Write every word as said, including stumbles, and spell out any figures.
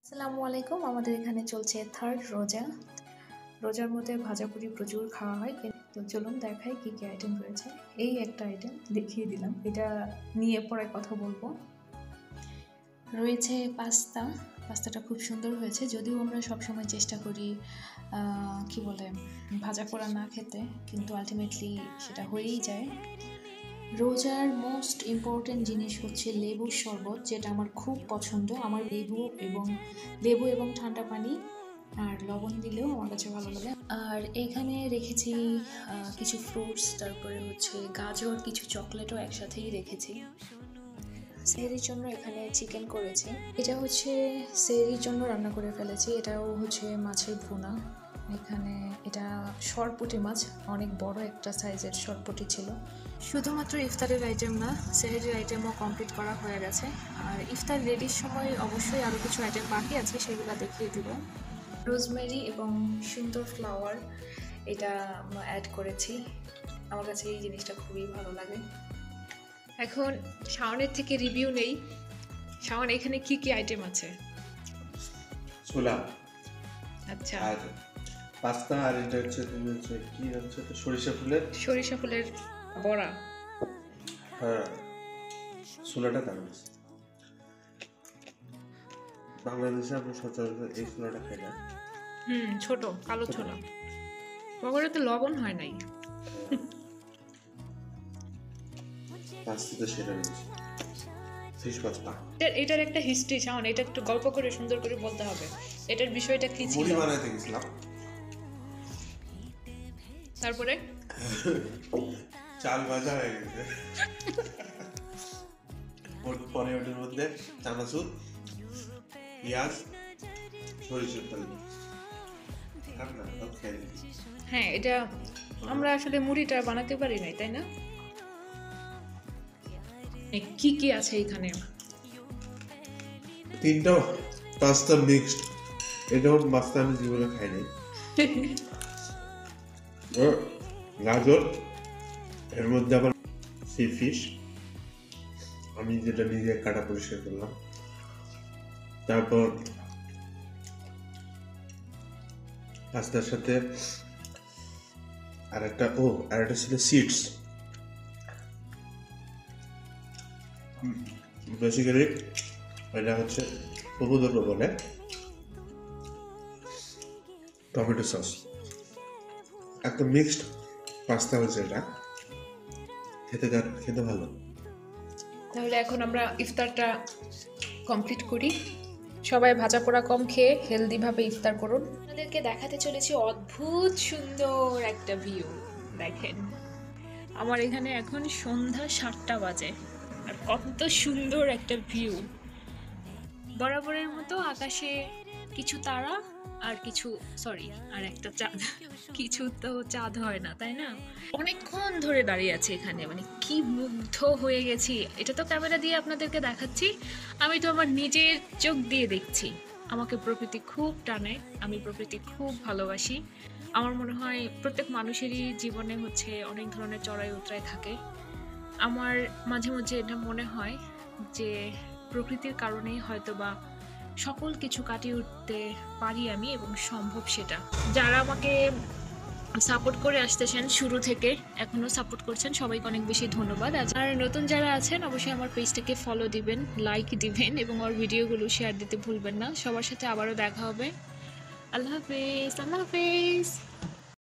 আসসালামু আলাইকুম। আমাদের এখানে চলছে থার্ড রোজা। রোজার মধ্যে ভাজাপুরি প্রচুর খাওয়া হয়, তো চলুন দেখাই কি কি আইটেম রয়েছে। এই একটা আইটেম দেখিয়ে দিলাম, এটা নিয়ে পরে কথা বলবো। রয়েছে পাস্তা। পাস্তাটা খুব সুন্দর হয়েছে, যদিও আমরা সবসময় চেষ্টা করি কি বলে ভাজা পোড়া না খেতে, কিন্তু আলটিমেটলি সেটা হয়েই যায়। রোজার মোস্ট ইম্পর্টেন্ট জিনিস হচ্ছে লেবুর শরবত, যেটা আমার খুব পছন্দ। আমার লেবু এবং লেবু এবং ঠান্ডা পানি আর লবণ দিলেও আমার কাছে ভালো লাগে। আর এখানে রেখেছি কিছু ফ্রুটস, তারপরে হচ্ছে গাজর, কিছু চকলেটও একসাথেই রেখেছি। সেহরির জন্য এখানে চিকেন করেছি, এটা হচ্ছে সেহরির জন্য রান্না করে ফেলেছি। এটাও হচ্ছে মাছের ভুনা। এখানে এটা সরপুঁটি মাছ, অনেক বড় একটা সাইজের সরপুঁটি ছিল। শুধুমাত্র ইফতারের আইটেম না, সেহরির আইটেমও কমপ্লিট করা হয়ে গেছে। আর ইফতার রেডির সময় অবশ্যই আরও কিছু আইটেম বাকি আছে, সেগুলো দেখিয়ে দিব। রোজমেরি এবং সুন্দর ফ্লাওয়ার এটা অ্যাড করেছি, আমার কাছে এই জিনিসটা খুবই ভালো লাগে। এখন শাওনের থেকে রিভিউ নেই। শাওন, এখানে কি কি আইটেম আছে? ছোলা, আচ্ছা, আর পাস্তা, আর এটা হচ্ছে তুমি হচ্ছে কি হচ্ছে তো সরিষা ফুলের সরিষা ফুলের বড়া। হ্যাঁ, ছোলাটা দারুণ। বাংলাদেশে আমরা সচরাচর এই ছোলাটা খাই না। হুম, ছোট কালো ছোলা। বগরে তো লবণ হয় নাই। পাস্তা তো সেটা রয়েছে, ফিশ পাস্তা। এটার একটা হিস্ট্রি চাও, এটা একটু গল্প করে সুন্দর করে বলতে হবে। এটার বিষয়টা কি ছিল? মুড়ি বানাইতে গেছিলাম, তারপরে চাল ভাজা হয়ে গেছে। পরে ওটার মধ্যে চানাচুর, পেঁয়াজ, সরিষার তেল। হ্যাঁ, এটা আমরা আসলে মুড়িটা বানাতে পারি নাই, তাই না? কি কি আছে এখানে? তিনটা পাস্তা মিক্সড। এটাও পাস্তা আমি জীবনে খাই নাই। গাজর, এর মধ্যে আবার সি ফিশ, আমি যেটা নিজে কাটা পরিষ্কার করলাম। তারপর পাস্তার সাথে আর একটা ও আর একটা ছিল সিডস। বেসিক্যালি এটা হচ্ছে প্রভুদর্ব বলে টমেটো সস, একটা মিক্সড পাস্তা হচ্ছে এটা। খেতে খেতে ভালো। তাহলে এখন আমরা ইফতারটা কমপ্লিট করি। সবাই ভাজা পোড়া কম খেয়ে হেলদি ভাবে ইফতার করুন। আপনাদেরকে দেখাতে চলেছি অদ্ভুত সুন্দর একটা ভিউ। দেখেন, আমার এখানে এখন সন্ধ্যা সাতটা বাজে, আর কত সুন্দর একটা ভিউ। বরাবরের মতো আকাশে কিছু তারা আর কিছু সরি আর একটা চাঁদ। কিছু তো চাঁদ হয় না, তাই না? অনেকক্ষণ ধরে দাঁড়িয়ে আছে এখানে, মানে কি মুগ্ধ হয়ে গেছি। এটা তো ক্যামেরা দিয়ে আপনাদেরকে দেখাচ্ছি, আমি তো আমার নিজের চোখ দিয়ে দেখছি। আমাকে প্রকৃতি খুব টানে, আমি প্রকৃতি খুব ভালোবাসি। আমার মনে হয় প্রত্যেক মানুষেরই জীবনে হচ্ছে অনেক ধরনের চড়াই উতরাই থাকে। আমার মাঝে মাঝে এটা মনে হয় যে প্রকৃতির কারণেই হয়তো বা সকল কিছু কাটিয়ে উঠতে পারি আমি, এবং সম্ভব সেটা। যারা আমাকে সাপোর্ট করে আসতেছেন শুরু থেকে, এখনও সাপোর্ট করছেন, সবাইকে অনেক বেশি ধন্যবাদ। আর নতুন যারা আছেন অবশ্যই আমার পেজটাকে ফলো দিবেন, লাইক দিবেন, এবং আমার ভিডিওগুলো শেয়ার দিতে ভুলবেন না। সবার সাথে আবারও দেখা হবে। আল্লাহ হাফেজ। আল্লাহ হাফেজ।